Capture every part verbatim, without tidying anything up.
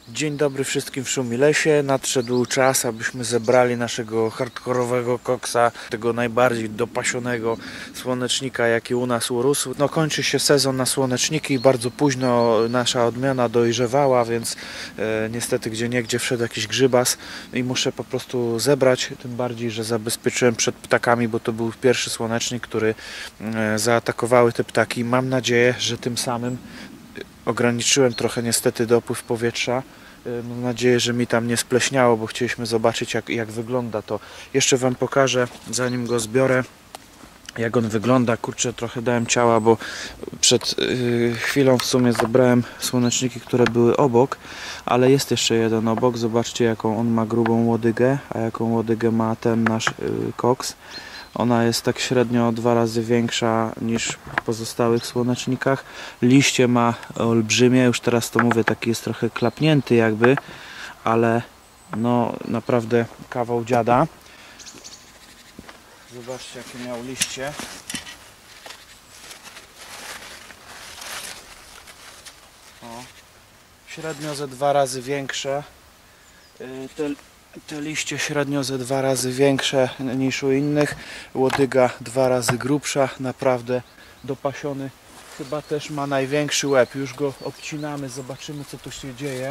Dzień dobry wszystkim w Szumilesie. Nadszedł czas, abyśmy zebrali naszego hardkorowego koksa, tego najbardziej dopasionego słonecznika, jaki u nas urósł. No, kończy się sezon na słoneczniki i bardzo późno nasza odmiana dojrzewała, więc e, niestety gdzieniegdzie wszedł jakiś grzybas i muszę po prostu zebrać, tym bardziej, że zabezpieczyłem przed ptakami, bo to był pierwszy słonecznik, który e, zaatakowały te ptaki. Mam nadzieję, że tym samym ograniczyłem trochę niestety dopływ powietrza. Mam nadzieję, że mi tam nie spleśniało, bo chcieliśmy zobaczyć jak, jak wygląda to. Jeszcze Wam pokażę, zanim go zbiorę, jak on wygląda. Kurczę, trochę dałem ciała, bo przed yy, chwilą w sumie zebrałem słoneczniki, które były obok, ale jest jeszcze jeden obok. Zobaczcie, jaką on ma grubą łodygę, a jaką łodygę ma ten nasz yy, koks. Ona jest tak średnio dwa razy większa niż w pozostałych słonecznikach. Liście ma olbrzymie, już teraz to mówię, taki jest trochę klapnięty jakby, ale no naprawdę kawał dziada. Zobaczcie, jakie miał liście. O, średnio ze dwa razy większe. Te Te liście średnio ze dwa razy większe niż u innych. Łodyga dwa razy grubsza, naprawdę dopasiony. Chyba też ma największy łeb. Już go obcinamy, zobaczymy, co tu się dzieje.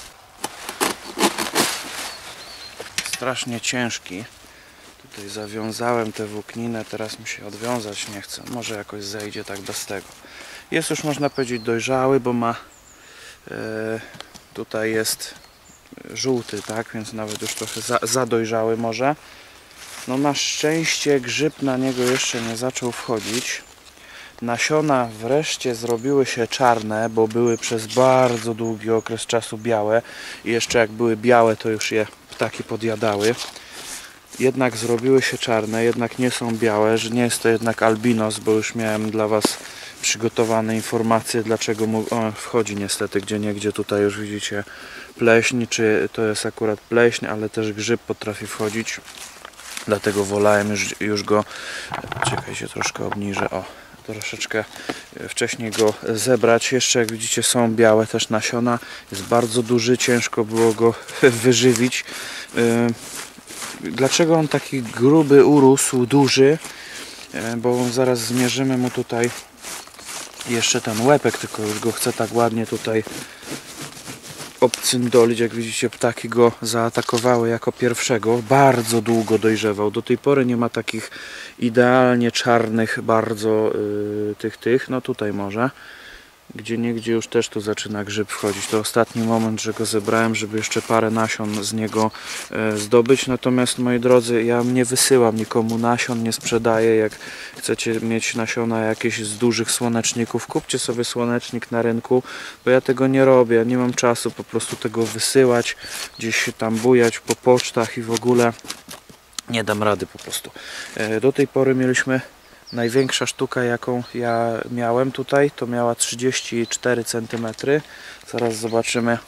Strasznie ciężki. Tutaj zawiązałem tę włókninę, teraz mi się odwiązać nie chce. Może jakoś zejdzie tak bez tego. Jest już, można powiedzieć, dojrzały, bo ma e, tutaj jest żółty, tak, więc nawet już trochę za, za dojrzały może. No na szczęście grzyb na niego jeszcze nie zaczął wchodzić. Nasiona wreszcie zrobiły się czarne, bo były przez bardzo długi okres czasu białe i jeszcze jak były białe, to już je ptaki podjadały. Jednak zrobiły się czarne, jednak nie są białe, że nie jest to jednak albinos, bo już miałem dla Was przygotowane informacje, dlaczego mu o, wchodzi niestety gdzieniegdzie. Tutaj już widzicie pleśń, czy to jest akurat pleśń, ale też grzyb potrafi wchodzić, dlatego wolałem już, już go, czekajcie, troszkę obniżę, o, troszeczkę wcześniej go zebrać. Jeszcze jak widzicie są białe też nasiona, jest bardzo duży, ciężko było go wyżywić. Dlaczego on taki gruby urósł, duży? Bo zaraz zmierzymy mu tutaj jeszcze ten łepek, tylko już go chcę tak ładnie tutaj obcyndolić. Jak widzicie, ptaki go zaatakowały jako pierwszego. Bardzo długo dojrzewał. Do tej pory nie ma takich idealnie czarnych bardzo yy, tych, tych. No tutaj może. Gdzie niegdzie już też tu zaczyna grzyb wchodzić. To ostatni moment, że go zebrałem, żeby jeszcze parę nasion z niego e, zdobyć. Natomiast, moi drodzy, ja nie wysyłam nikomu nasion, nie sprzedaję. Jak chcecie mieć nasiona jakieś z dużych słoneczników, kupcie sobie słonecznik na rynku, bo ja tego nie robię. Nie mam czasu po prostu tego wysyłać, gdzieś się tam bujać po pocztach i w ogóle nie dam rady po prostu. E, do tej pory mieliśmy największa sztuka, jaką ja miałem tutaj, to miała trzydzieści cztery centymetry. Zaraz zobaczymy,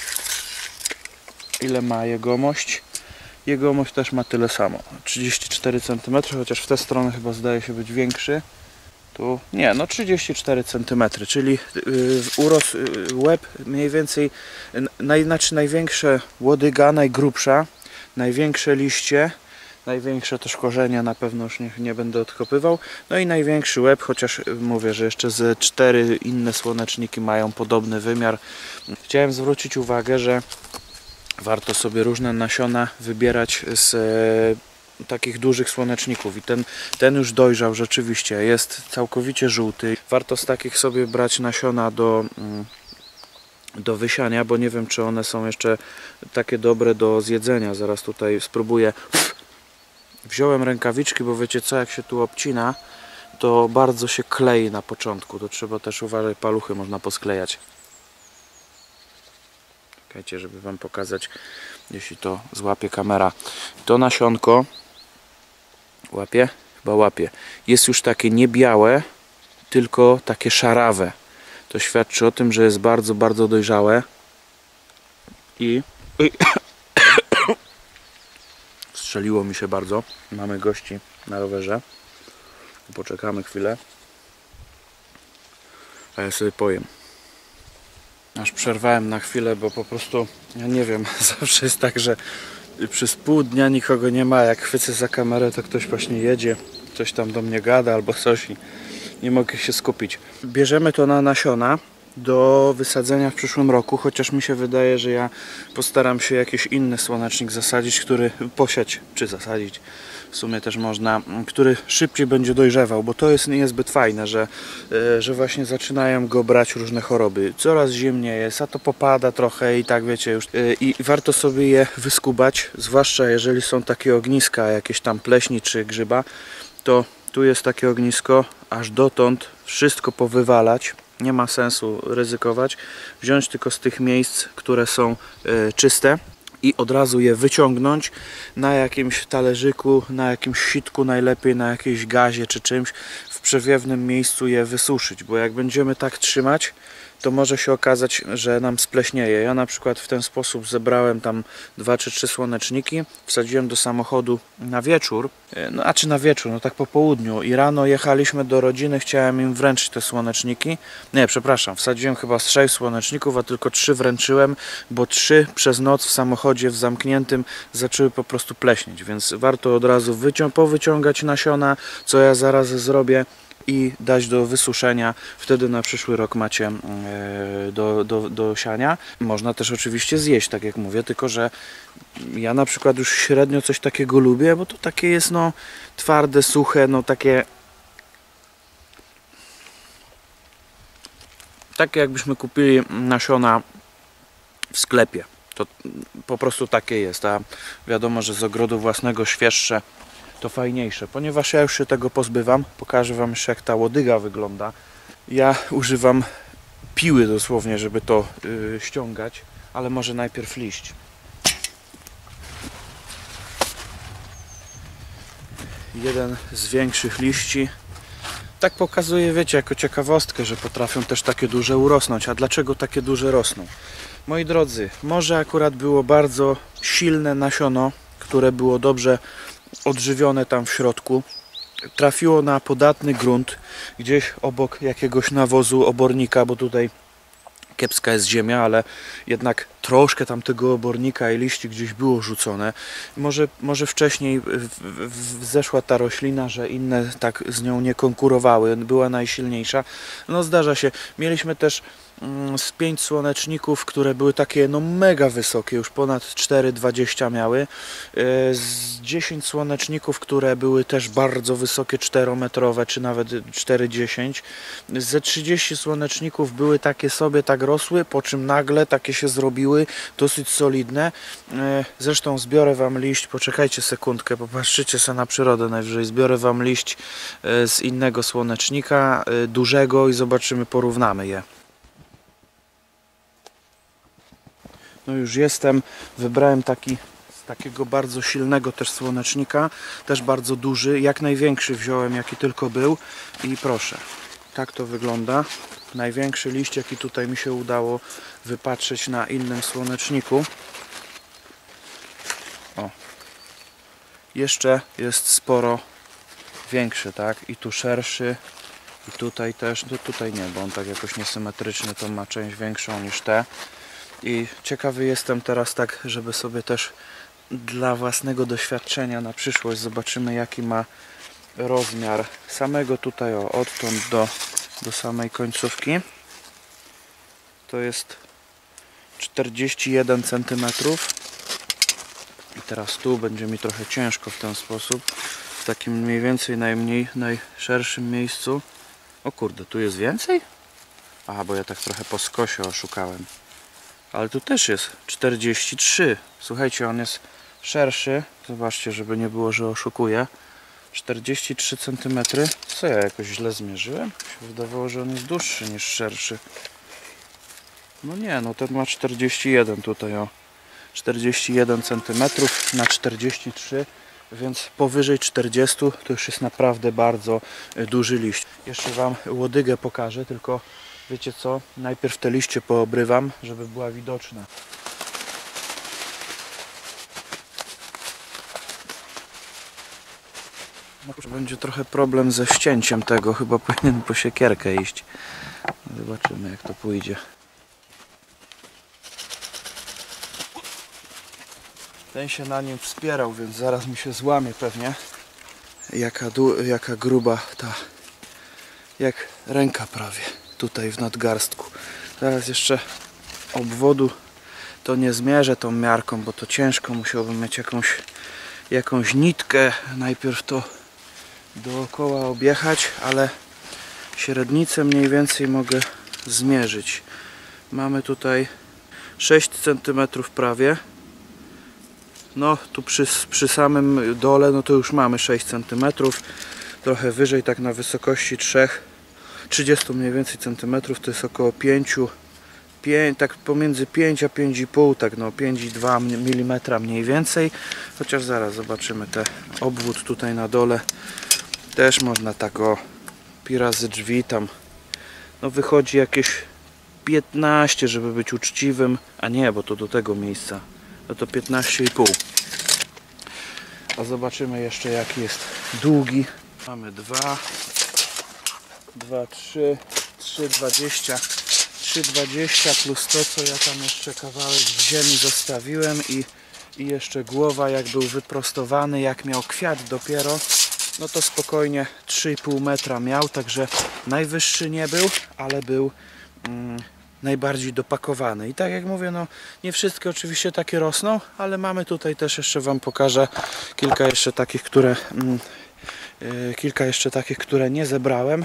ile ma jegomość. Jegomość też ma tyle samo, trzydzieści cztery centymetry, chociaż w tę stronę chyba zdaje się być większy. Tu nie, no trzydzieści cztery centymetry, czyli yy, urósł yy, łeb mniej więcej, naj, znaczy największa łodyga, najgrubsza, największe liście. Największe też korzenie, na pewno już nie, nie będę odkopywał. No i największy łeb, chociaż mówię, że jeszcze ze cztery inne słoneczniki mają podobny wymiar. Chciałem zwrócić uwagę, że warto sobie różne nasiona wybierać z e, takich dużych słoneczników. I ten, ten już dojrzał rzeczywiście, jest całkowicie żółty. Warto z takich sobie brać nasiona do... Mm, do wysiania, bo nie wiem, czy one są jeszcze takie dobre do zjedzenia. Zaraz tutaj spróbuję. Wziąłem rękawiczki, bo wiecie co, jak się tu obcina, to bardzo się klei na początku. To trzeba też uważać, paluchy można posklejać. Czekajcie, żeby Wam pokazać, jeśli to złapie kamera. To nasionko łapie? Chyba łapie. Jest już takie nie białe, tylko takie szarawe. To świadczy o tym, że jest bardzo, bardzo dojrzałe. I... Strzeliło mi się bardzo. Mamy gości na rowerze. Poczekamy chwilę. A ja sobie pojem. Aż przerwałem na chwilę, bo po prostu, ja nie wiem, zawsze jest tak, że przez pół dnia nikogo nie ma, jak chwycę za kamerę, to ktoś właśnie jedzie, coś tam do mnie gada albo coś i nie mogę się skupić. Bierzemy to na nasiona do wysadzenia w przyszłym roku, chociaż mi się wydaje, że ja postaram się jakiś inny słonecznik zasadzić, który posiać, czy zasadzić, w sumie też można, który szybciej będzie dojrzewał, bo to jest niezbyt fajne, że, że właśnie zaczynają go brać różne choroby. Coraz zimniej jest, a to popada trochę i tak wiecie już. I warto sobie je wyskubać, zwłaszcza jeżeli są takie ogniska, jakieś tam pleśni czy grzyba, to tu jest takie ognisko, aż dotąd wszystko powywalać. Nie ma sensu ryzykować. Wziąć tylko z tych miejsc, które są y, czyste i od razu je wyciągnąć na jakimś talerzyku, na jakimś sitku, najlepiej na jakiejś gazie czy czymś, w przewiewnym miejscu je wysuszyć, bo jak będziemy tak trzymać, to może się okazać, że nam spleśnieje. Ja na przykład w ten sposób zebrałem tam dwa czy trzy słoneczniki, wsadziłem do samochodu na wieczór, no a czy na wieczór, no tak po południu i rano jechaliśmy do rodziny, chciałem im wręczyć te słoneczniki. Nie, przepraszam, wsadziłem chyba z sześć słoneczników, a tylko trzy wręczyłem, bo trzy przez noc w samochodzie w zamkniętym zaczęły po prostu pleśnieć, więc warto od razu wycią powyciągać nasiona, co ja zaraz zrobię, i dać do wysuszenia. Wtedy na przyszły rok macie do, do, do siania. Można też oczywiście zjeść, tak jak mówię, tylko że ja na przykład już średnio coś takiego lubię, bo to takie jest no twarde, suche, no takie takie jakbyśmy kupili nasiona w sklepie. To po prostu takie jest, a wiadomo, że z ogrodu własnego świeższe to fajniejsze, ponieważ ja już się tego pozbywam. Pokażę wam jeszcze, jak ta łodyga wygląda. Ja używam piły dosłownie, żeby to yy, ściągać, ale może najpierw liść. Jeden z większych liści. Tak pokazuję, wiecie, jako ciekawostkę, że potrafią też takie duże urosnąć. A dlaczego takie duże rosną? Moi drodzy, może akurat było bardzo silne nasiono, które było dobrze odżywione tam w środku, trafiło na podatny grunt, gdzieś obok jakiegoś nawozu, obornika, bo tutaj kiepska jest ziemia, ale jednak troszkę tam tego obornika i liści gdzieś było rzucone. Może, może wcześniej wzeszła ta roślina, że inne tak z nią nie konkurowały, była najsilniejsza. No zdarza się. Mieliśmy też z pięć słoneczników, które były takie no mega wysokie, już ponad cztery dwadzieścia miały, z dziesięć słoneczników, które były też bardzo wysokie, czterometrowe, czy nawet cztery dziesięć, ze trzydzieści słoneczników były takie sobie, tak rosły, po czym nagle takie się zrobiły, dosyć solidne. Zresztą zbiorę wam liść, poczekajcie sekundkę, popatrzycie sobie na przyrodę najwyżej, zbiorę wam liść z innego słonecznika, dużego, i zobaczymy, porównamy je. No już jestem, wybrałem taki z takiego bardzo silnego też słonecznika, też bardzo duży, jak największy wziąłem, jaki tylko był, i proszę, tak to wygląda. Największy liść, jaki tutaj mi się udało wypatrzeć na innym słoneczniku. O, jeszcze jest sporo większy, tak, i tu szerszy, i tutaj też, no tutaj nie, bo on tak jakoś niesymetrycznie, to ma część większą niż te. I ciekawy jestem teraz, tak, żeby sobie też dla własnego doświadczenia na przyszłość zobaczymy, jaki ma rozmiar samego tutaj, o, odtąd do, do samej końcówki. To jest czterdzieści jeden centymetrów. I teraz tu będzie mi trochę ciężko w ten sposób, w takim mniej więcej najmniej, najszerszym miejscu. O kurde, tu jest więcej? Aha, bo ja tak trochę po skosie oszukałem. Ale tu też jest czterdzieści trzy. Słuchajcie, on jest szerszy. Zobaczcie, żeby nie było, że oszukuję. czterdzieści trzy centymetry. Co, ja jakoś źle zmierzyłem? Mi się wydawało, że on jest dłuższy niż szerszy. No nie, no ten ma czterdzieści jeden tutaj, o. czterdzieści jeden centymetrów na czterdzieści trzy, więc powyżej czterdzieści to już jest naprawdę bardzo duży liść. Jeszcze wam łodygę pokażę, tylko wiecie co? Najpierw te liście poobrywam, żeby była widoczna. Będzie trochę problem ze ścięciem tego, chyba powinien po siekierkę iść. Zobaczymy, jak to pójdzie. Ten się na nim wspierał, więc zaraz mi się złamie pewnie. Jaka, du jaka gruba ta, jak ręka prawie tutaj w nadgarstku. Teraz jeszcze obwodu to nie zmierzę tą miarką, bo to ciężko, musiałbym mieć jakąś, jakąś nitkę, najpierw to dookoła objechać, ale średnicę mniej więcej mogę zmierzyć. Mamy tutaj sześć centymetrów prawie. No tu przy, przy samym dole no to już mamy sześć centymetrów. Trochę wyżej, tak na wysokości trzech, trzydzieści mniej więcej centymetrów, to jest około pięć, pięć, tak pomiędzy pięć a pięć i pół, tak no pięć i dwa milimetra mniej więcej. Chociaż zaraz zobaczymy te obwód tutaj na dole. Też można tak o pi razy drzwi tam, no wychodzi jakieś piętnaście, żeby być uczciwym, a nie, bo to do tego miejsca, no to piętnaście i pół. A zobaczymy jeszcze jaki jest długi. Mamy dwa, dwa, trzy, trzy dwadzieścia, trzy dwadzieścia plus to, co ja tam jeszcze kawałek w ziemi zostawiłem i, i jeszcze głowa jak był wyprostowany, jak miał kwiat dopiero, no to spokojnie trzy i pół metra miał, także najwyższy nie był, ale był mm, najbardziej dopakowany. I tak jak mówię, no nie wszystkie oczywiście takie rosną, ale mamy tutaj też jeszcze wam pokażę kilka jeszcze takich, które mm, yy, kilka jeszcze takich, które nie zebrałem.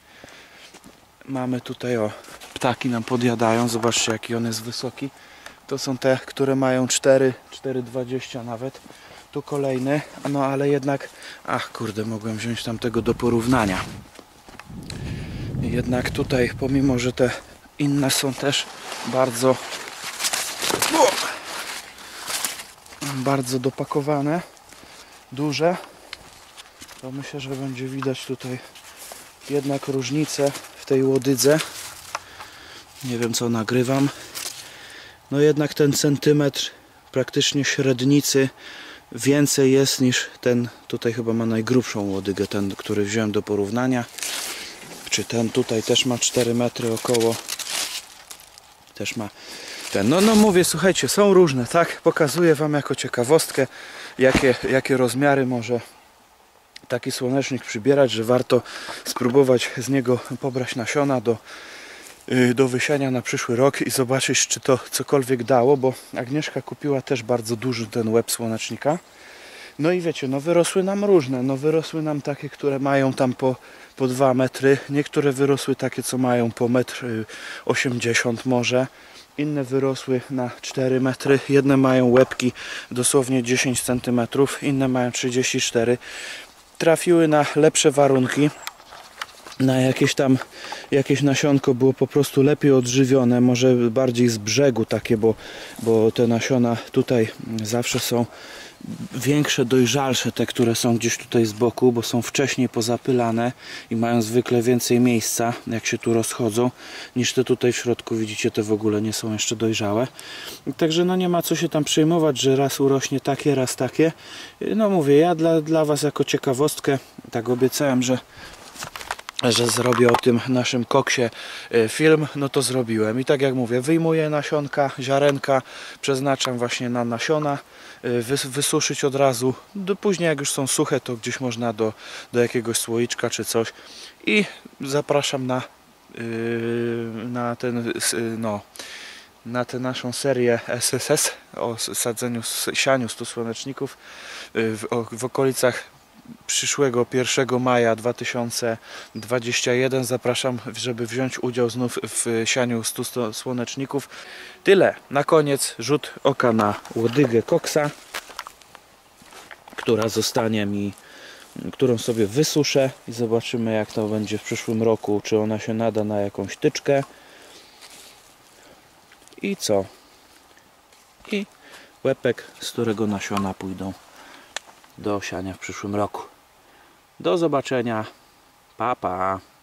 Mamy tutaj, o, ptaki nam podjadają, zobaczcie jaki on jest wysoki. To są te, które mają cztery, cztery dwadzieścia nawet. Tu kolejny, no ale jednak, ach kurde, mogłem wziąć tamtego do porównania. Jednak tutaj, pomimo że te inne są też bardzo o, bardzo dopakowane, duże, to myślę, że będzie widać tutaj jednak różnicę w tej łodydze. Nie wiem co nagrywam. No jednak ten centymetr praktycznie średnicy więcej jest niż ten, tutaj chyba ma najgrubszą łodygę, ten, który wziąłem do porównania. Czy ten tutaj też ma cztery metry około. Też ma ten. No, no mówię, słuchajcie, są różne, tak? Pokazuję wam jako ciekawostkę, jakie, jakie rozmiary może taki słonecznik przybierać, że warto spróbować z niego pobrać nasiona do, yy, do wysiania na przyszły rok i zobaczyć, czy to cokolwiek dało, bo Agnieszka kupiła też bardzo duży ten łeb słonecznika. No i wiecie, no wyrosły nam różne, no wyrosły nam takie, które mają tam po, po dwa metry, niektóre wyrosły takie, co mają po metr osiemdziesiąt może, inne wyrosły na cztery metry, jedne mają łebki dosłownie dziesięć centymetrów, inne mają trzydzieści cztery. Trafiły na lepsze warunki, na jakieś tam, jakieś nasionko było po prostu lepiej odżywione, może bardziej z brzegu takie, bo, bo te nasiona tutaj zawsze są większe, dojrzalsze, te, które są gdzieś tutaj z boku, bo są wcześniej pozapylane i mają zwykle więcej miejsca, jak się tu rozchodzą, niż te tutaj w środku. Widzicie, te w ogóle nie są jeszcze dojrzałe. Także no nie ma co się tam przejmować, że raz urośnie takie, raz takie. No mówię, ja dla, dla was jako ciekawostkę tak obiecałem, że że zrobię o tym naszym koksie film, no to zrobiłem. I tak jak mówię, wyjmuję nasionka, ziarenka, przeznaczam właśnie na nasiona, wysuszyć od razu. Do później jak już są suche, to gdzieś można do, do jakiegoś słoiczka czy coś. I zapraszam na, na ten, no, na tę naszą serię S S S o sadzeniu, sianiu stu słoneczników w, w okolicach przyszłego pierwszego maja dwa tysiące dwudziestego pierwszego. Zapraszam, żeby wziąć udział znów w sianiu stu słoneczników. Tyle. Na koniec rzut oka na łodygę koksa, która zostanie mi, którą sobie wysuszę i zobaczymy jak to będzie w przyszłym roku, czy ona się nada na jakąś tyczkę. I co? I łepek, z którego nasiona pójdą do osiania w przyszłym roku. Do zobaczenia. Pa, pa.